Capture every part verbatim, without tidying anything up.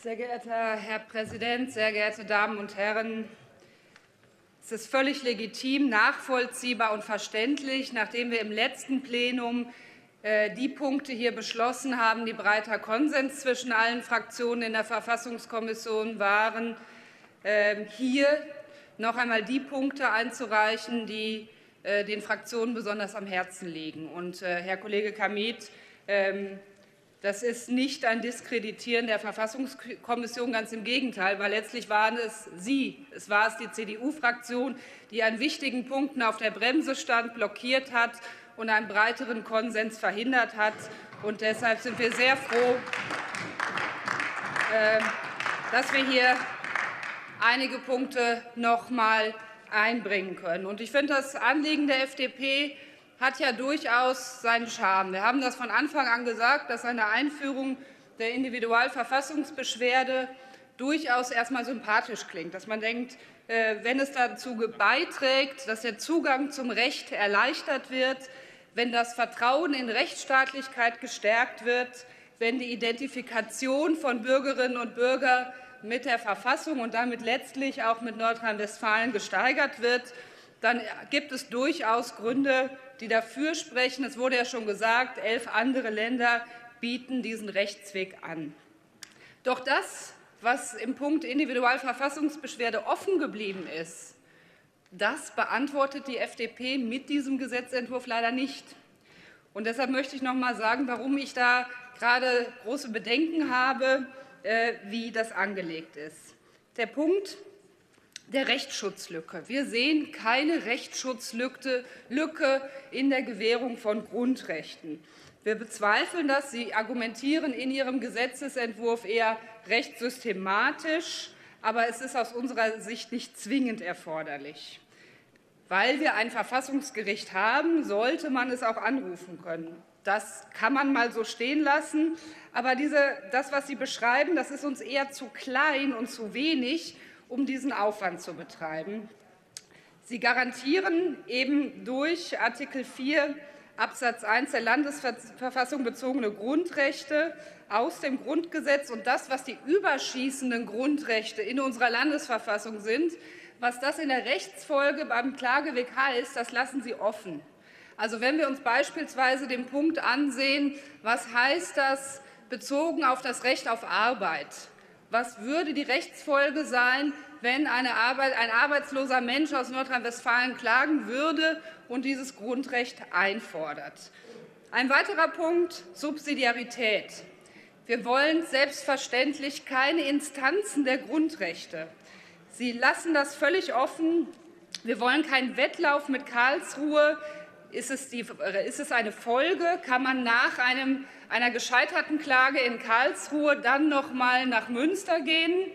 Sehr geehrter Herr Präsident, sehr geehrte Damen und Herren! Es ist völlig legitim, nachvollziehbar und verständlich, nachdem wir im letzten Plenum äh, die Punkte hier beschlossen haben, die breiter Konsens zwischen allen Fraktionen in der Verfassungskommission waren, äh, hier noch einmal die Punkte einzureichen, die äh, den Fraktionen besonders am Herzen liegen. Und, äh, Herr Kollege Kameth, ähm, das ist nicht ein Diskreditieren der Verfassungskommission, ganz im Gegenteil, weil letztlich waren es Sie, es war es die C D U-Fraktion, die an wichtigen Punkten auf der Bremse stand, blockiert hat und einen breiteren Konsens verhindert hat. Und deshalb sind wir sehr froh, dass wir hier einige Punkte noch einmal einbringen können. Und ich finde, das Anliegen der F D P hat ja durchaus seinen Charme. Wir haben das von Anfang an gesagt, dass eine Einführung der Individualverfassungsbeschwerde durchaus erst einmal sympathisch klingt, dass man denkt, wenn es dazu beiträgt, dass der Zugang zum Recht erleichtert wird, wenn das Vertrauen in Rechtsstaatlichkeit gestärkt wird, wenn die Identifikation von Bürgerinnen und Bürgern mit der Verfassung und damit letztlich auch mit Nordrhein-Westfalen gesteigert wird, dann gibt es durchaus Gründe, die dafür sprechen. Es wurde ja schon gesagt, elf andere Länder bieten diesen Rechtsweg an. Doch das, was im Punkt Individualverfassungsbeschwerde offen geblieben ist, das beantwortet die F D P mit diesem Gesetzentwurf leider nicht. Und deshalb möchte ich noch einmal sagen, warum ich da gerade große Bedenken habe, wie das angelegt ist. Der Punkt der Rechtsschutzlücke. Wir sehen keine Rechtsschutzlücke in der Gewährung von Grundrechten. Wir bezweifeln das. Sie argumentieren in Ihrem Gesetzentwurf eher recht systematisch, aber es ist aus unserer Sicht nicht zwingend erforderlich. Weil wir ein Verfassungsgericht haben, sollte man es auch anrufen können. Das kann man mal so stehen lassen. Aber diese, das, was Sie beschreiben, das ist uns eher zu klein und zu wenig, um diesen Aufwand zu betreiben. Sie garantieren eben durch Artikel vier Absatz eins der Landesverfassung bezogene Grundrechte aus dem Grundgesetz. Und das, was die überschießenden Grundrechte in unserer Landesverfassung sind, was das in der Rechtsfolge beim Klageweg heißt, das lassen Sie offen. Also wenn wir uns beispielsweise den Punkt ansehen, was heißt das bezogen auf das Recht auf Arbeit? Was würde die Rechtsfolge sein, wenn eine Arbeit, ein arbeitsloser Mensch aus Nordrhein-Westfalen klagen würde und dieses Grundrecht einfordert? Ein weiterer Punkt, Subsidiarität. Wir wollen selbstverständlich keine Instanzen der Grundrechte. Sie lassen das völlig offen. Wir wollen keinen Wettlauf mit Karlsruhe. Ist es, die, ist es eine Folge? Kann man nach einem, einer gescheiterten Klage in Karlsruhe dann noch mal nach Münster gehen?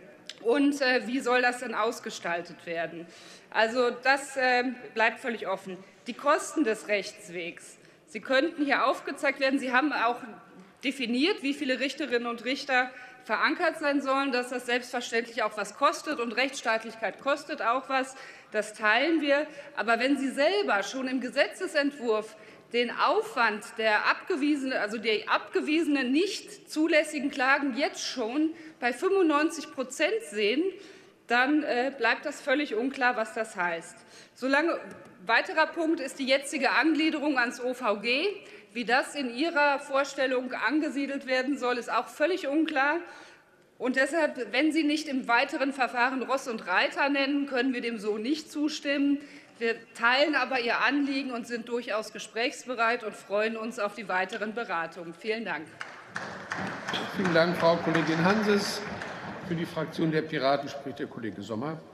Und äh, wie soll das denn ausgestaltet werden? Also das äh, bleibt völlig offen. Die Kosten des Rechtswegs. Sie könnten hier aufgezeigt werden. Sie haben auch definiert, wie viele Richterinnen und Richter verankert sein sollen, dass das selbstverständlich auch was kostet. Und Rechtsstaatlichkeit kostet auch was. Das teilen wir. Aber wenn Sie selber schon im Gesetzentwurf den Aufwand der abgewiesenen, also die abgewiesenen nicht zulässigen Klagen jetzt schon bei fünfundneunzig Prozent sehen, dann äh, bleibt das völlig unklar, was das heißt. Solange, weiterer Punkt ist die jetzige Angliederung ans O V G. Wie das in Ihrer Vorstellung angesiedelt werden soll, ist auch völlig unklar. Und deshalb, wenn Sie nicht im weiteren Verfahren Ross und Reiter nennen, können wir dem so nicht zustimmen. Wir teilen aber Ihr Anliegen und sind durchaus gesprächsbereit und freuen uns auf die weiteren Beratungen. Vielen Dank. Vielen Dank, Frau Kollegin Hanses. Für die Fraktion der Piraten spricht der Kollege Sommer.